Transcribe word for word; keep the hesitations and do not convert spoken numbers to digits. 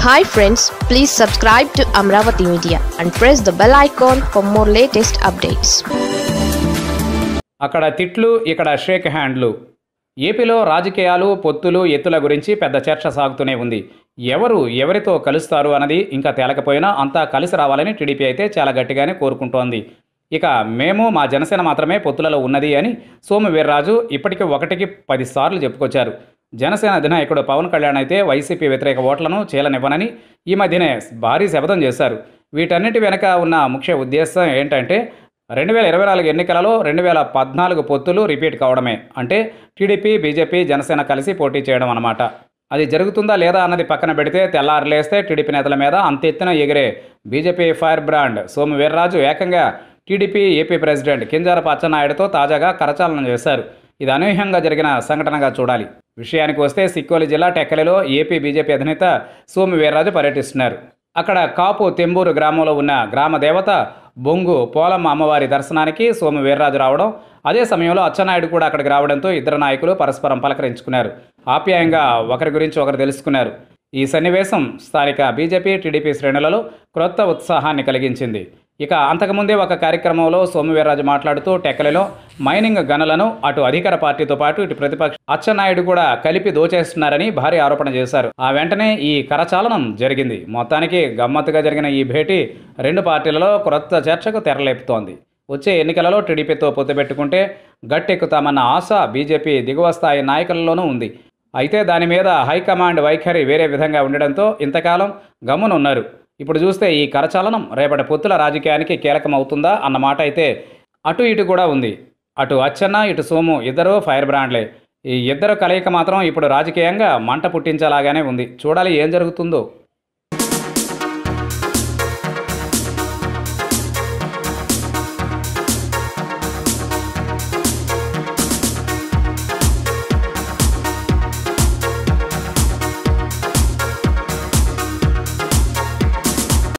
Hi friends, please subscribe to Amaravathi Media and press the bell icon for more latest updates. అక్కడ తిట్లు ఇక్కడ షేక్ హ్యాండ్లు. ఏపీలో రాజకీయాలు పొత్తులు ఎత్తుల గురించి పెద్ద చర్చ సాగుతూనే ఉంది. ఎవరు ఎవరితో కలుస్తారు అన్నది ఇంకా తేలకపోయినా అంతా కలిసి రావాలని టీడీపీ అయితే చాలా గట్టిగానే కోరుకుంటోంది. ఇక మేము మా జనసేన మాత్రమే పొత్తులలో ఉన్నది అని సోము వీర్రాజు ఇప్పటికి ఒకటికి పది సార్లు చెప్పుకొచ్చారు. జనసేన అధినాయకుడు పవన్ కళ్యాణ్ అయితే వైసీపీ వ్యతిరేక ఓట్లను చీలనివ్వనని ఈ మధ్యనే భారీ శపథం చేశారు. వీటన్నిటి వెనుక ఉన్న ముఖ్య ఉద్దేశం ఏంటంటే రెండు వేల ఇరవై నాలుగు ఎన్నికలలో రెండు వేల పద్నాలుగు పొత్తులు రిపీట్ కావడమే. అంటే టీడీపీ బీజేపీ జనసేన కలిసి పోటీ చేయడం అన్నమాట. అది జరుగుతుందా లేదా అన్నది పక్కన పెడితే తెల్లారులేస్తే టీడీపీ నేతల మీద అంతెత్తున ఎగిరే BJP fire brand Somu Veerraju ఏకంగా టీడీపీ ఏపీ ప్రెసిడెంట్ కింజరాపు అచ్చెన్నాయుడుతో తాజాగా కరచాలనం చేశారు. ఇది అనూహ్యంగా జరిగిన సంఘటనగా చూడాలి. విషయానికి వస్తే సిక్కోలి జిల్లా టెక్కలిలో ఏపీ బీజేపీ అధినేత సోము వీర్రాజు పర్యటిస్తున్నారు. అక్కడ కాపు తెంబూరు గ్రామంలో ఉన్న గ్రామ దేవత బొంగు పోలమ్మ అమ్మవారి దర్శనానికి సోము వీర్రాజు రావడం, అదే సమయంలో అచ్చెన్నాయుడు కూడా అక్కడికి రావడంతో ఇద్దరు నాయకులు పరస్పరం పలకరించుకున్నారు. ఆప్యాయంగా ఒకరి గురించి ఒకరు తెలుసుకున్నారు. ఈ సన్నివేశం స్థానిక బీజేపీ టీడీపీ శ్రేణులలో క్రొత్త ఉత్సాహాన్ని కలిగించింది. ఇక అంతకుముందే ఒక కార్యక్రమంలో సోము వీర్రాజు మాట్లాడుతూ టెక్కలిలో మైనింగ్ గనులను అటు అధికార పార్టీతో పాటు ఇటు ప్రతిపక్ష అచ్చెన్నాయుడు కూడా కలిపి దోచేస్తున్నారని భారీ ఆరోపణ చేశారు. ఆ వెంటనే ఈ కరచాలనం జరిగింది. మొత్తానికి గమ్మత్తుగా జరిగిన ఈ భేటీ రెండు పార్టీలలో క్రొత్త చర్చకు తెరలేపుతోంది. వచ్చే ఎన్నికలలో టీడీపీతో పొత్తు పెట్టుకుంటే గట్టెక్కుతామన్న ఆశ బీజేపీ దిగువ స్థాయి నాయకులలోనూ ఉంది. అయితే దాని మీద హైకమాండ్ వైఖరి వేరే విధంగా ఉండడంతో ఇంతకాలం గమ్మునున్నారు. ఇప్పుడు చూస్తే ఈ కరచాలనం రేపటి పొత్తుల రాజకీయానికి కీలకమవుతుందా అన్న మాట అయితే అటు ఇటు కూడా ఉంది. అటు అచ్చెన్న ఇటు సోము ఇద్దరు ఫైర్ బ్రాండ్లే. ఈ ఇద్దరు కలయిక మాత్రం ఇప్పుడు రాజకీయంగా మంట పుట్టించేలాగానే ఉంది. చూడాలి ఏం జరుగుతుందో.